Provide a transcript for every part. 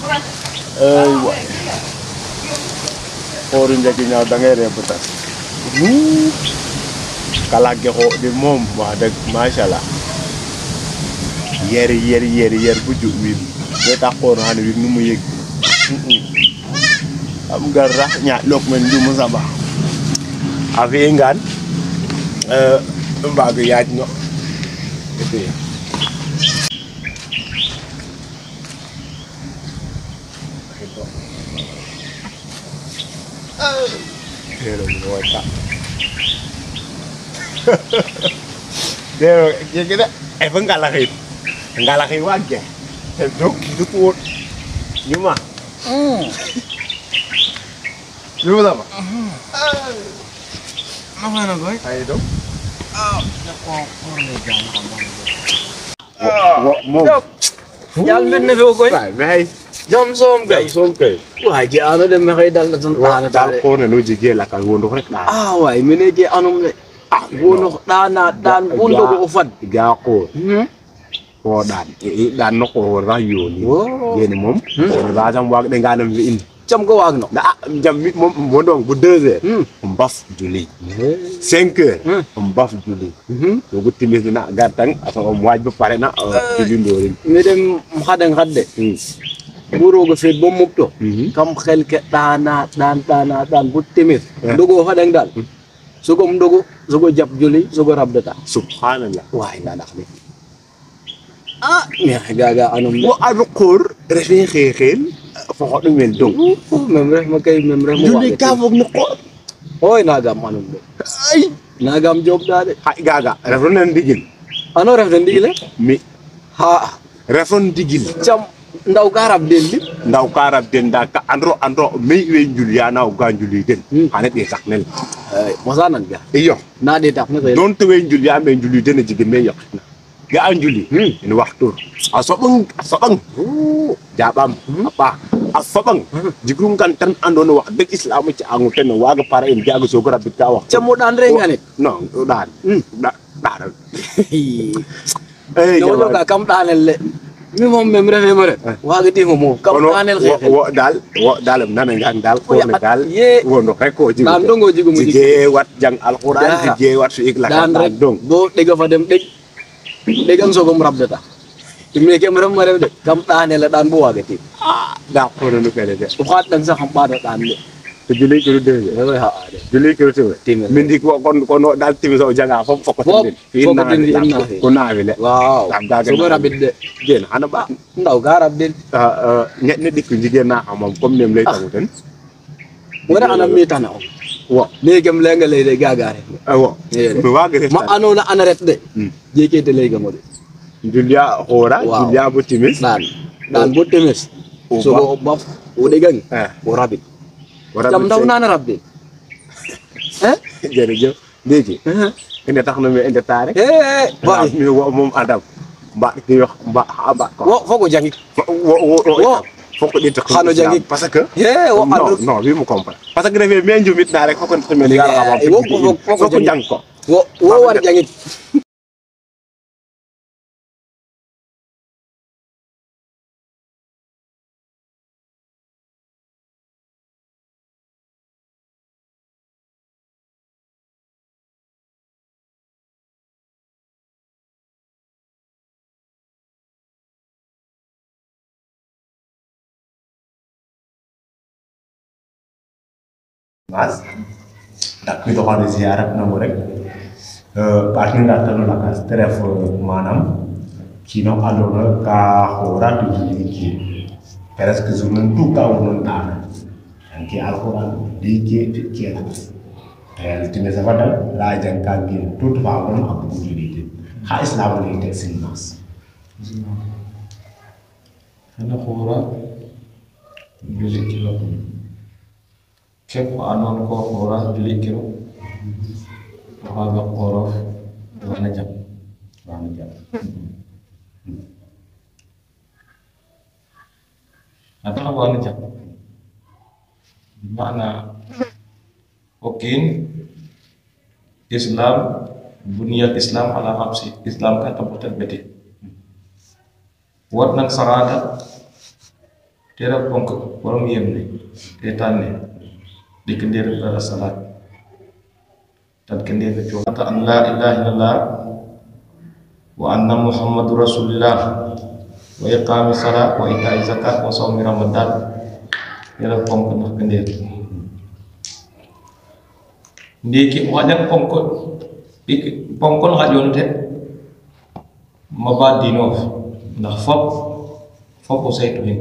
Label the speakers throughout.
Speaker 1: ay waay xooru njëkk ñaaw da ngay ree bu tas kalage xoo di moom wax dëgg macha allah yer bu ju wi be tax xoor xane wi nu mu yëg am gar rax ñaa lok men du mu saba afi ngaan mbaag yaaj no Pero no está. Pero kita enggak lagi wajar. Dok itu tuh cuma. Cuma apa? Mana gue? Ayo dong. Mau.
Speaker 2: Jalan bener gue.
Speaker 1: Baik.
Speaker 2: Jam som kay. Wah, gi ano dem kay dal na tantana
Speaker 1: dal ko na no jige la kan wondo rek la.
Speaker 2: Waay mene gi anum le. Wono dana dan wondo ko fad.
Speaker 1: Ga ko. Ko dan no ko ra yoni. Yene mom. Ba jam wag de ganam vi in.
Speaker 2: Jam ko wag no.
Speaker 1: Da jam mit mom wondo bu 2 heures. Mbaf juli. 5 heures. Mbaf juli. So ko timis na gatang aso waj ba pare na juli ndorin.
Speaker 2: Me dem xadang xadde. Buru ga fet bo mukto kam xel ke dana dan bu timit dogo fa dang dal sugo mdogo sugo jap juli sugo rabdata
Speaker 1: subhanallah
Speaker 2: waay na nak ni ne gaga anum
Speaker 1: wo alqur refi xexel fo xodum men dong
Speaker 2: mem ref ma kay mem ref mo
Speaker 1: juli ka fok no ko
Speaker 2: oy nagam anum de ay nagam job da de
Speaker 1: hay gaga refon nan digil
Speaker 2: ano ref den digile
Speaker 1: mi
Speaker 2: ha
Speaker 1: refon digil
Speaker 2: jam ndaw karab delli
Speaker 1: ndaw karab den da ka andro me we juliana o ga juli den ane de sax nel
Speaker 2: mosanan ga
Speaker 1: iyo
Speaker 2: na de tax na
Speaker 1: don te we julia me juli den jige me yok ga an juli ni waxtu asobang jabam apa asobang jigrum kan tan andono wax deug islam ci angu ten waga para en jago so ko rabit ka wax
Speaker 2: ca mo dan re ngane
Speaker 1: non dan da
Speaker 2: no ka kam danel le mi mom mem refe mo re waga di mo kam danel xex
Speaker 1: wo dal nana ngang dal ko ne dal wono kay ko jigu
Speaker 2: dan dongo jigu mu
Speaker 1: jige wat jang alquran jige wat su ik la
Speaker 2: dan rek bo dega fa dem degang sogom rabdata me ke maram mare de kam danel la dan bo waga ti
Speaker 1: da ko no kele de
Speaker 2: ko xat dan sax xam ba dan le
Speaker 1: te juli ko de
Speaker 2: ha
Speaker 1: juli ko te min di ko no dal timi so janga fop foko tin fi na ko na wele
Speaker 2: waaw so go rabit de
Speaker 1: gen ana ba
Speaker 2: ndaw garab de
Speaker 1: ñet ne dik jigen na xam mom comme nem lay tawu ten
Speaker 2: wala ana mi tana wo ne gem le nga lay de gagare
Speaker 1: wo be wagare
Speaker 2: ma anona ana ret de jekete lay gamo de
Speaker 1: julia hora julia bu timis
Speaker 2: dan bu timis so go baf o de gang o rabit jam ndaw nana rabbi
Speaker 1: jërëjëf léegi ene tax na me ende tare ba mi wo mom adam ba ki wax ba aba ko
Speaker 2: wo foko jangi
Speaker 1: wo foko di tax
Speaker 2: xano jangi
Speaker 1: parce que
Speaker 2: wo
Speaker 1: non bi mu comprendre parce que refe me njumit na rek foko xamel ya xam foko jang ko
Speaker 2: wo war jangi
Speaker 1: Mas, tak kita kan ziarah namo rek, partner datang lakas telefon manam, kino alona ka hora tujuh iki, peras kezuman tu kau nonton, angki alquran diki diki atas, realiti mesa pada lajan kaki tu bangun aku jadi, ha Islam ni teksin mas,
Speaker 3: karena hora jadi kilo. Kep anon ko hora juli kiro waga korof wana jam atau wana jam mana okin Islam bunyat Islam ala hamsi Islam ka tabutan beti wat nang sarada tera ponk borom yemne te tanne dik ndir bara salat tan ke ndir ci ta an la ilaha illallah wa anna muhammadur rasulullah wa iqami salat wa ita'i zakat wa sawmi ramadan tera ponk nak ndir ndiki wajan ponk dik ponkol ngajonte maba dinof ndax fop saytu hen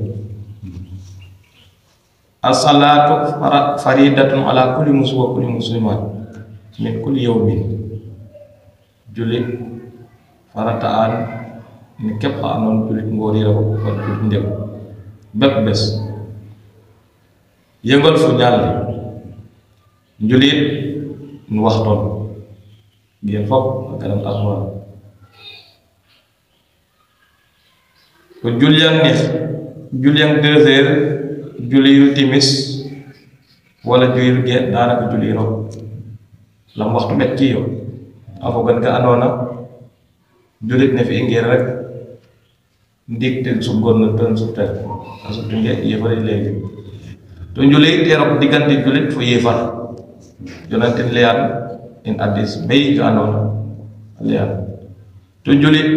Speaker 3: as-salatu faridatun ala kulli muslim wa kulli muslimat min kulli yawmin julit farataan ni kep anon julit ngori raw ko julit ndem bep bes yengal fu ñal julit ñu waxton bien fop garam alquran ko juliang 2 heures juliru timis wala juliru ge dara ko juliro lam waxtu met ci yo afo gan ka anona julit ne fi ngir rek ndik te su gon tan su ter asu tunge yefari legi to julit terok digante julit fu yefar yonante leyan in hadis bay ka anona leyan to julit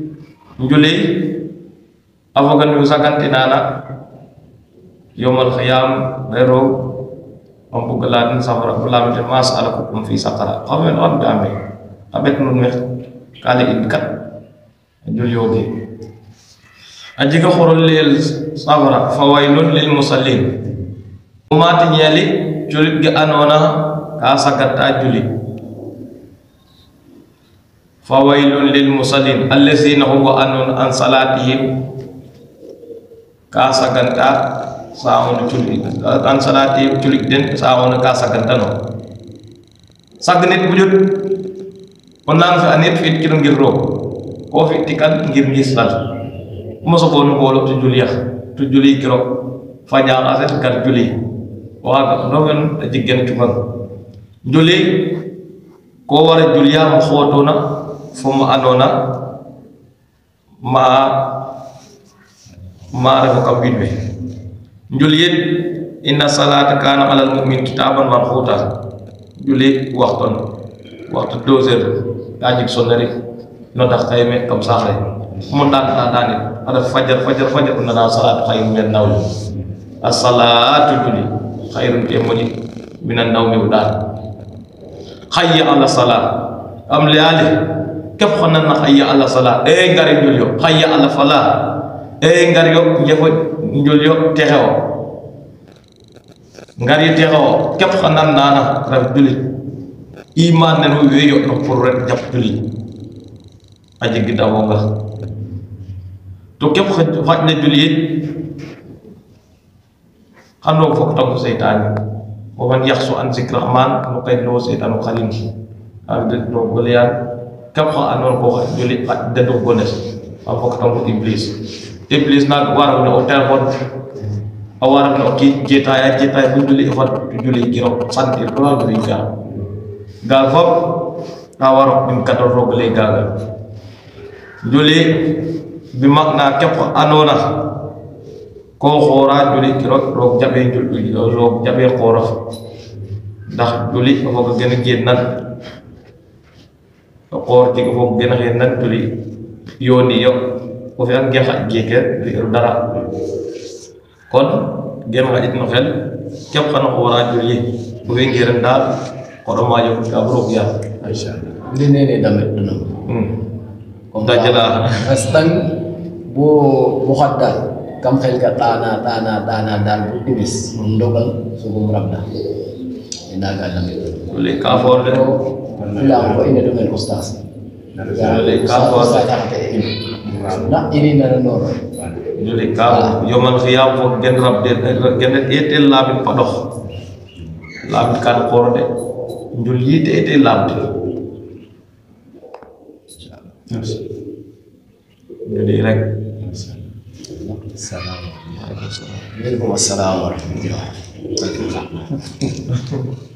Speaker 3: avogan yu saganti nana yomal khiyam bero ampu gelatin safara bulam te mas ala kum fi saqara xamen on bi amé abet nun mex kali idkat jul yogi ajiga khorol lil safara fawailun lil musallin umati nyali julit ga anona ka sagata julit fawailun lil musallin allazina huwa an salatihim ka saganta saawon julli an salati julli den saawon ka saganta no sagnit bu jot on nan fa anit fit ci ngir ro ko fi tikal ngir ngisal mo so bonu bolo to julli kiro faja aset kal julli wa ga no wen jigen ci man julli ko wara julliya mo xotona fu mu anona ma rafa kam bidbe julit inna salata kana alal mu'min kitaban marquta julit waxton waxtu 2 heures dajik sonari no tax tayme kam saxay mo dan dani ada fajar na salat khayrun min nawm as-salatu juli khayrun temoni minan nawmi udan hayya ala salat am liali kep xonan na hayya ala salat ngari julio hayya ala falah ngar yo jefo njul yo texewo ngar yi texewo kep xanan nana raf julit iman ne no weyo no pour rek japp julit aji gidawo nga to kep xaj ne julit xano fok tagu seytan wa man yakhsu an zikr rahman no kay lo seytanu khalim ak de no golian kep xa anon ko julit ak de do gones am fok tagu iblis nak waral na o telefon awar na ki jetay bu julli fa julli giro santir ko la bi gal fop awar bin kator rog le gal julli bi magna kep anona ko xora julli giro rog jabe xora ndax julli ko ko gëna gennal xor ci ko gëna gennal julli yoni yo ko fi ak gexa geke dara kon gem nga it no xel kep xana ko wara julli bu we ngir dal ko do ma yo ka bro ya aisha
Speaker 2: li nene damet duna
Speaker 3: comme da jala
Speaker 2: astan bu xaddal kam xel ka dana dal bu tibis ndogal su bu rabda ina ga damet
Speaker 3: le ka for de
Speaker 2: la ko ina do men ustaz
Speaker 3: le ka for
Speaker 2: na ini na nor
Speaker 3: juli ka yomal khiyam fo gen rab de gen etel labin padox labin kan xorde njul yite etel labde jadi rek
Speaker 2: Assalamualaikum warahmatullahi wabarakatuh.